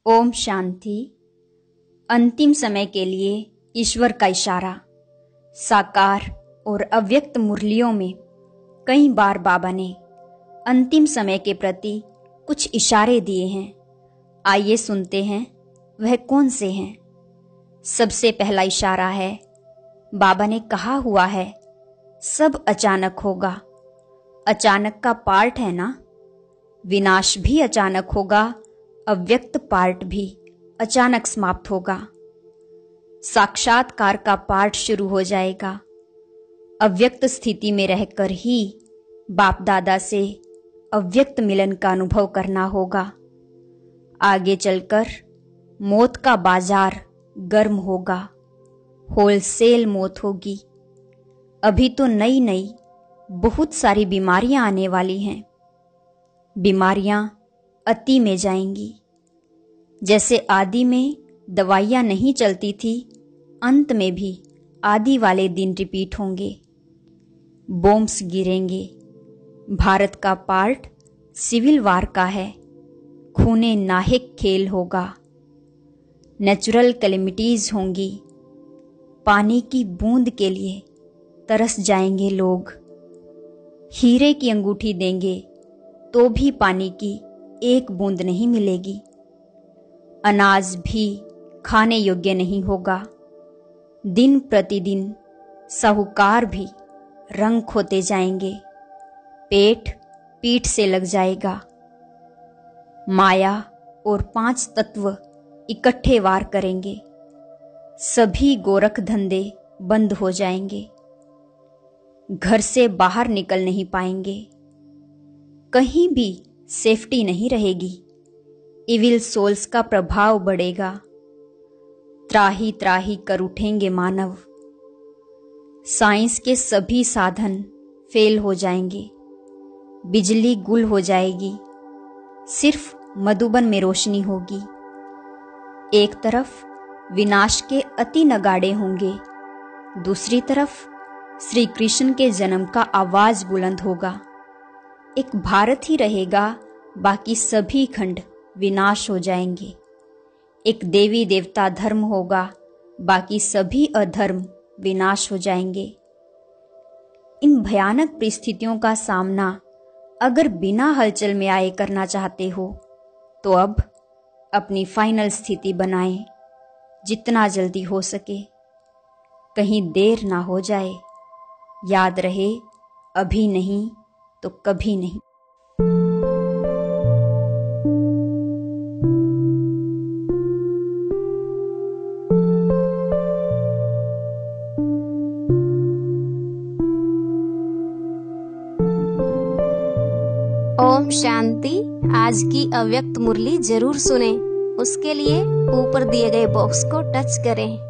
ओम शांति। अंतिम समय के लिए ईश्वर का इशारा। साकार और अव्यक्त मुरलियों में कई बार बाबा ने अंतिम समय के प्रति कुछ इशारे दिए हैं। आइए सुनते हैं वह कौन से हैं। सबसे पहला इशारा है, बाबा ने कहा हुआ है सब अचानक होगा। अचानक का पार्ट है ना, विनाश भी अचानक होगा, अव्यक्त पार्ट भी अचानक समाप्त होगा। साक्षात्कार का पार्ट शुरू हो जाएगा। अव्यक्त स्थिति में रहकर ही बाप दादा से अव्यक्त मिलन का अनुभव करना होगा। आगे चलकर मौत का बाजार गर्म होगा, होलसेल मौत होगी। अभी तो नई नई बहुत सारी बीमारियां आने वाली हैं। बीमारियां अति में जाएंगी। जैसे आदि में दवाइयां नहीं चलती थी, अंत में भी आदि वाले दिन रिपीट होंगे। बॉम्ब्स गिरेंगे। भारत का पार्ट सिविल वार का है। खूने नाहिक खेल होगा। नेचुरल कैलेमिटीज होंगी। पानी की बूंद के लिए तरस जाएंगे लोग। हीरे की अंगूठी देंगे तो भी पानी की एक बूंद नहीं मिलेगी। अनाज भी खाने योग्य नहीं होगा। दिन प्रतिदिन साहूकार भी रंग खोते जाएंगे। पेट पीठ से लग जाएगा। माया और 5 तत्व इकट्ठे वार करेंगे। सभी गोरख धंधे बंद हो जाएंगे। घर से बाहर निकल नहीं पाएंगे। कहीं भी सेफ्टी नहीं रहेगी। इविल सोल्स का प्रभाव बढ़ेगा। त्राही त्राही कर उठेंगे मानव। साइंस के सभी साधन फेल हो जाएंगे। बिजली गुल हो जाएगी। सिर्फ मधुबन में रोशनी होगी। एक तरफ विनाश के अति नगाड़े होंगे, दूसरी तरफ श्री कृष्ण के जन्म का आवाज बुलंद होगा। एक भारत ही रहेगा, बाकी सभी खंड विनाश हो जाएंगे। एक देवी देवता धर्म होगा, बाकी सभी अधर्म विनाश हो जाएंगे। इन भयानक परिस्थितियों का सामना अगर बिना हलचल में आए करना चाहते हो तो अब अपनी फाइनल स्थिति बनाएं, जितना जल्दी हो सके। कहीं देर ना हो जाए। याद रहे, अभी नहीं तो कभी नहीं। ओम शांति। आज की अव्यक्त मुरली जरूर सुने। उसके लिए ऊपर दिए गए बॉक्स को टच करें।